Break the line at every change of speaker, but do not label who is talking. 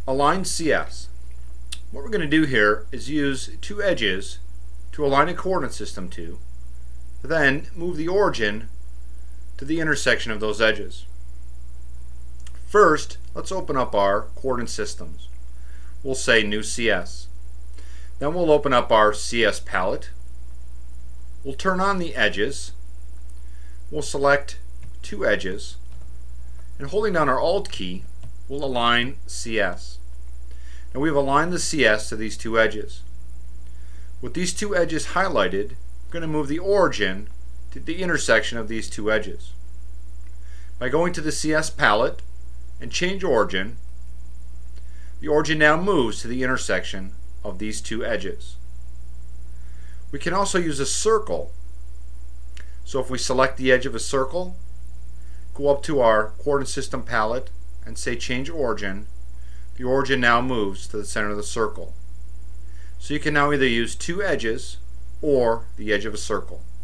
Align CS. What we're going to do here is use two edges to align a coordinate system to, then move the origin to the intersection of those edges. First, let's open up our coordinate systems. We'll say New CS. Then we'll open up our CS palette. We'll turn on the edges. We'll select two edges, and holding down our Alt key, we'll align CS. Now we've aligned the CS to these two edges. With these two edges highlighted, we're going to move the origin to the intersection of these two edges. By going to the CS palette and change origin, the origin now moves to the intersection of these two edges. We can also use a circle. So if we select the edge of a circle, go up to our coordinate system palette and say change origin, the origin now moves to the center of the circle. So you can now either use two edges or the edge of a circle.